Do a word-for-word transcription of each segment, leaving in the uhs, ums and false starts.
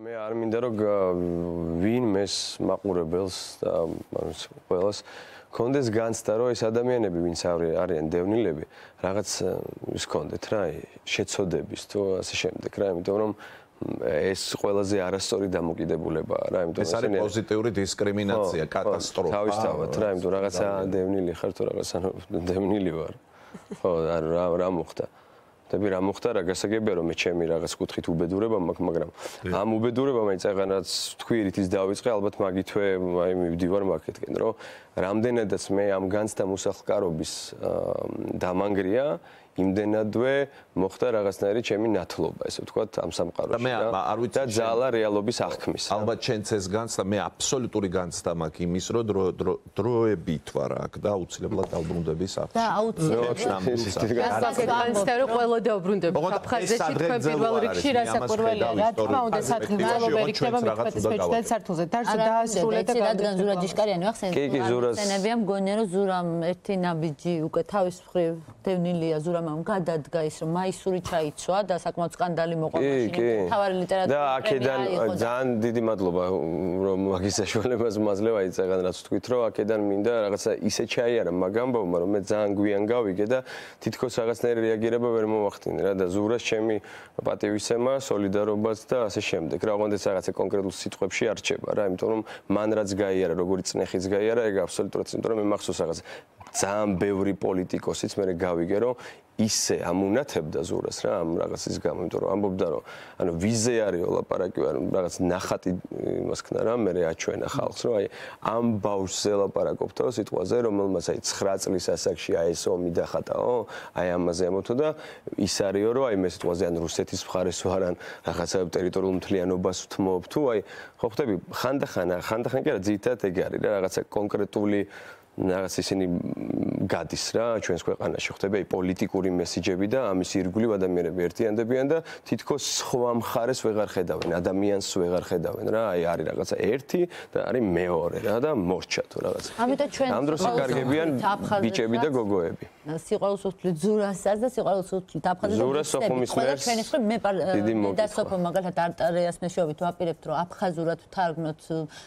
მე არ მინდა რომ ვინმეს მაყურებელს და ყველას კონდეს განცდა რომ ეს ადამიანები ვინც არიან დევნილები რაღაც ის კონდეთ რა შეცოდების თუ ასე შემდეგ რა იმიტომ რომ ეს ყველაზე არასწორი დამოკიდებულებაა რა იმიტომ ეს არის პოზიტიური დისკრიმინაცია კატასტროფა თავისთავად რა იმიტომ რაღაცა დევნილი ხარ თუ რაღაცა დევნილი ვარ ხო რა რა მოხდა დები რა მოხდა რა გასაგებია რომ მე ჩემი რაღაც კუთხით უბედურება მაქვს მაგრამ ამ უბედურებამ აი წაღანაც თქვი რითიც დავიწყე ალბათ მაგითვე აი მივდივარ მაგეთკენ რომ რამდენადაც მე ამ განცდა მუსახლკარობის დამანგრია იმდენადვე მოხდა რაღაცნაირი ჩემი ნათლობა ესე ვთქვათ ამ სამყაროში და ძალა რეალობის აღქმის ალბათ ჩვენც ეს განცდა მე აბსოლუტური განცდა მაქვს იმის რომ დროებით ვარ აქ და აუცილებლად დაუბრუნდები საფრთხე და აუცილებლად განცდა რომ ყველა დაუბრუნდები აფხაზეთში თქვენ პირველ რიგში რასაკვირველია რა თქმა უნდა საქმეწელობელი ხდება მექვეთე მეჩვიდმეტ სართულზე დარჩა დაასრულე და რადგან ზურა ჯიშკარიანი ვახსენეთ სცენებია მგონია რომ ზურამ ერთი ნაბიჯი უკვე თავის მხრივ დევნილია ზურამ გადადგა ის რომ მაისური ჩაიცვა და საკმაოდ სკანდალი მოყვა მაშინ თავარი ლიტერატურის და აქედან ძალიან დიდი მადლობა რომ მაგის საშუალებას მაძლევ აი წეგან რაც თქვით რომ აქედან მინდა რაღაცა ისე ჩაიარა მაგ ამბავმა რომ მე ძალიან გვიან გავიგე და თითქოს რაღაცნაირი რეაგირება ვერ მომახდინე რა და ზურას ჩემი პატივისცემა სოლიდარობაც და ასე შემდეგ რა ოღონდ ეს რაღაცა კონკრეტულ სიტყვებში არ რჩება რა იმიტომ რომ მან რაც გაიარა როგორი წნეხიც გაიარა ეგ აბსოლუტურად იმიტომ რომ მე მახსოვს რაღაც ძალიან ბევრი პოლიტიკოსიც მე გავიგე რომ ისე ამუნათებდა ზურას რა ამ რაღაცის გამო იმიტომ რომ ამბობდა რომ ანუ ვიზე არის ლაპარაკი რაღაც ნახატი იმას ქნა რა მე აჩვენა ხალხს რომ აი ამ ბავშვზე ლაპარაკობთო სიტყვაზე რომელმაც აი ცხრა წლის ასაკში აი ეს ომი დახატაო აი ამაზე ამოთო და ის არისო რომ აი მე სიტყვაზე ან რუსეთის მხარეს ვარ ან რაღაცა ტერიტორიულ მთლიანობას ვთმობ თუ აი ხო ხტები ხანდახან ხანდახან კი არა ძირითადად ეგ არის რა რაღაცა კონკრეტული რაღაც ისინი გადის რა ჩვენს ქვეყანაში ხდება აი პოლიტიკური მესიჯები და ამის ირგვლივ ადამიანები ერთიანდებიან და თითქოს სხვა მხარეს ვეღარ ხედავენ ადამიანს ვეღარ ხედავენ რა აი არის რაღაცა ერთი და არის მეორე რა და მორჩა თუ რაღაცა ამიტომ ჩვენ ამ დროს იკარგებიან ბიჭები და გოგოები სიყვარულს უთვლით ზურასაც და სიყვარულს უთვლით აფხაზეთს ზურას სოხუმის მერს ჩვენი ხრი მე და სოფო მაგალითად არტარიას მეშობით ვაპირებთ რომ აფხაზურად ვთარგმნოთ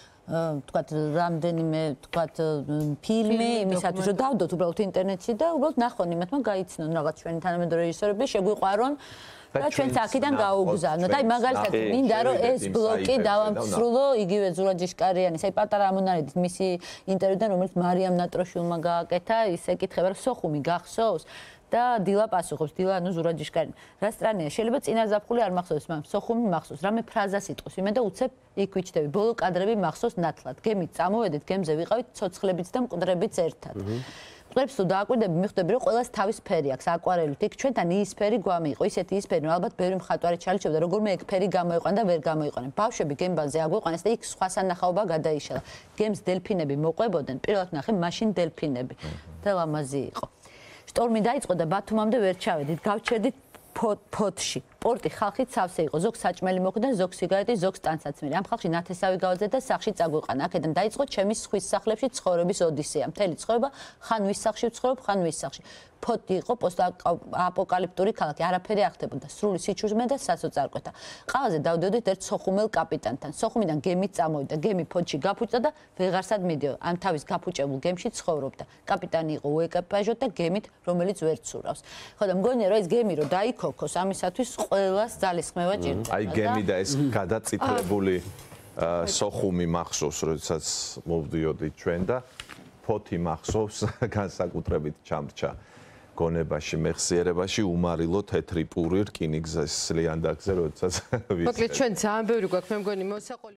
თქვათ რამდენიმე თქვათ ფილმი იმისათვის რომ დავდოთ უბრალოდ ინტერნეტში და უბრალოდ ნახონ იმათმა გაიცნონ რაღაც ჩვენი თანამედროვე რეჟისორები შეგვიყვარონ და ჩვენც აქედან გაუგზავნოთ. აი მაგალითად მინდა რომ ეს ბლოკი დავამცრულო იგივე ზურა ჯიშკარიანის აი პატარა ამონარიდის მისი ინტერვიუდან რომელიც მარიამ ნატროშვილმა გააკეთა ის ეკითხება რომ სოხუმი გახსოვს და დილა პასუხობს დილა ანუ ზურა ჯიშკარიანი რა სტრანია შეიძლება წინა ზაფხული არ მახსოვს მაგრამ სოხუმი მახსოვს რამე ფრაზა სიტყვის იმე და უცებ იქ ვიჩდები ბოლო კადრები მახსოვს ნათლად გემით წამოვედით გემზე ვიყავით ცოცხლებიც და მკვდრებიც ერთად მკვდრებს თუ დააკვირდები მიხვდები რომ ყველას თავის ფერი აქვს აკვარელით იქ ჩვენთან იისფერი გვამი იყო ისეთი იისფერი რომ ალბათ ბევრი მხატვარი ჩალიჩობდა როგორმე ეგ ფერი გამოიყვანა და ვერ გამოიყვანა ბავშვები გემბანზე აგვიყვანეს და იქ სხვა სანახაობა გადაიშალა გემს დელფინები მოყვებოდნენ პირველად ნახე მაშინ დელფინები და ლამაზი იყო შტორმი დაიწყო და ბათუმამდე ვერ ჩავედით გავჩერდით ფოთში პორტი ხალხით სავსე იყო ზოგ საჭმელი მოხვდა ზოგ სიგარეტი ზოგ სტანცაცმელი ამ ხალხში ნათესავი გავაძე და სახში წაგვიყანა აქედან დაიწყო ჩემი სხვის სახლებში ცხოვრების ოდისეა მთელი ცხოვრება ხან ვის სახლში ვცხოვრობ ხან ვის სახლში ფოთი იყო პოსტაპოკალიფტური ქალაქი არაფერი არ ხდებოდა სრული სიჩურმე და სასოწარკვეთა ყავაზე დავდოდით ერთ სოხუმელ კაპიტანთან სოხუმიდან გემით წამოვიდა გემი ფოთში გაფუჭდა და ვეღარსად მიდიო ამ თავის გაფუჭებულ გემში ცხოვრობდა კაპიტანი იყო უეკიპაჟო და გემით რომელიც ვერ ცურავს ხო და მგონია რომ ეს გემი რომ დაიქოქოს ამისათვის ყველას ძალისხმევა ჭირდება აი გემი და ეს გადაწითლებული სოხუმი მახსოვს როდესაც მოვდიოდი ჩვენ და ფოთი მახსოვს განსაკუთრებით ჩამრჩა გონებაში მეხსიერებაში უმარილო თეთრი პური რკინიგზის ლიანდაგზე როდესაც მოკლედ ჩვენ ძალიან ბევრი გვაქვს მე მგონი მოსაყოლი